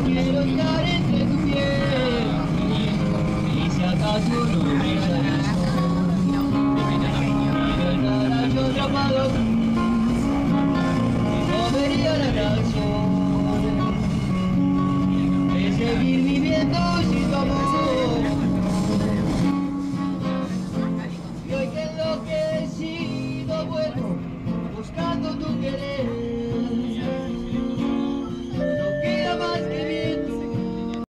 quiero estar entre tu piel. Y si acaso no me llamas, de verdad yo atrapado